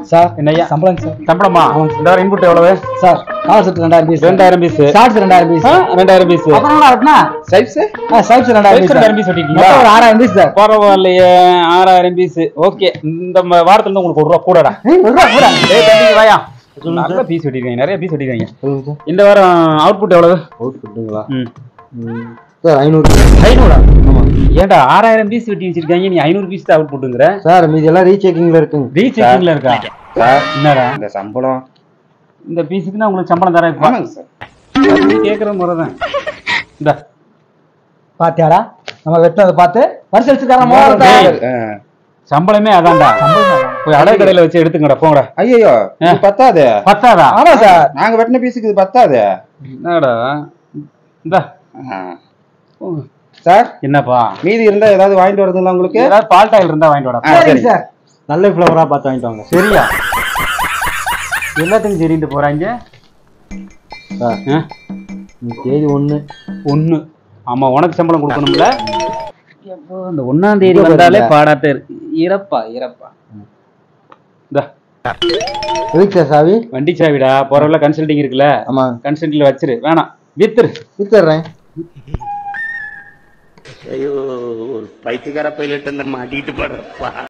Sir என்னய்யா சம்பளம் sir. சம்பளமா? இந்த வாரம் இன்புட் எவ்வளவு சார்? கால் set 2000 piece. 2000 piece. Shorts 2000 piece. 2000 piece. அப்புறம் என்ன வெட்டனா? சைப்ஸ்? சைப்ஸ் 2000 பீஸ். 2000 பீஸ் வெட்டிட்டீங்களா? ஒரு 6000 பீஸ் சார். பரவாயில்லையே 6000 பீஸ். ஓகே, இந்த வாரத்துல இருந்து உங்களுக்கு 1 ரூபா கூடடா. ஒரு ரூபா கூட. டேய் தம்பி வாயா. நல்ல பீஸ் வெட்டிருக்கீங்க, நிறைய பீஸ் வெட்டிருக்கீங்க. இந்த வாரம் அவுட்புட் எவ்வளவு? அவுட்புட்டுங்களா? சார் 500. 500? ஆமா. ஏன்டா 6000 பீஸ் வெட்டி வச்சிருக்காங்க, நீ 500 பீஸ் தான் அவுட்புட்ங்கற? சார் மீதி எல்லாம் ரீசெக்கிங்ல இருக்குங்க. ரீசெக்கிங்ல இருக்கா? சார் என்னடா இந்த சம்பளம் இந்த பீஸுக்கு நான் உங்களுக்கு சம்பளம் தரேன். ஆமாங்க சார். நீ கேக்குற முறை தான். இந்த பாத்தியாடா நம்ம வெட்டனத பார்த்து பரிசளிச்சுக்காரன் மோரடா. சம்பளமே அதான்டா. போய் அடை கடையில வச்சு எடுத்துங்கடா போங்கடா. ஐயோ இது பத்தாதே. பத்தாதா? ஆமா சார். நாங்க வெட்டின பீஸுக்கு இது பத்தாதே. என்னடா இந்த சார் என்னப்பா மீதி இருந்தா ஏதாவது வாங்கிட்டு வரதுங்களா உங்களுக்கு? ஏதாவது பால் ஆயில் இருந்தா வாங்கிட்டு வாடா. சரி சார். நல்ல ஃப்ளவரா பார்த்து வாங்கிட்டு வாங்க. சரியா? எல்லாத்துக்கும் சரிட்டு போறாங்க சார். தேதி 1. ஆமா, உனக்கு சம்பளம் கொடுக்கணும்ல. எப்போ இந்த 1ஆம் தேதி வந்தாலே பாடாத்த இறப்பா. இந்த எதுக்கு சார் சாவி? வண்டி சாவிடா. போறவள்ள கன்சல்டிங் இருக்குல்ல, ஆமா. கன்சல்டிங்ல வச்சிரு. வேணாம் வித்துறேன். ஐயோ, ஒரு பைத்தியக்கார பைலட் மாட்டிட்டு படுறப்பா.